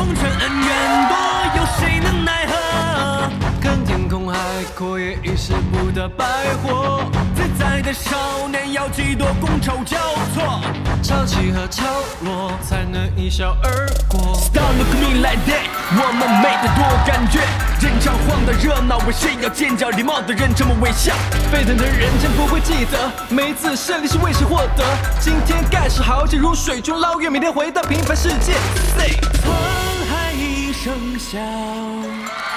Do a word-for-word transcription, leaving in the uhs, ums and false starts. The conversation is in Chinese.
红尘恩怨多，有谁能奈何？看天空海阔，也已是不得百活。自在的少年，要几多觥筹交错，潮起和潮落，才能一笑而过。Stop look at me like that， 我们没太多感觉。人潮晃的热闹，为谁要尖叫？礼貌的人这么微笑，沸腾的人将不会记得每一次胜利是为谁获得。今天盖世豪杰如水中捞月，明天回到平凡世界。Say， 沧海一声笑。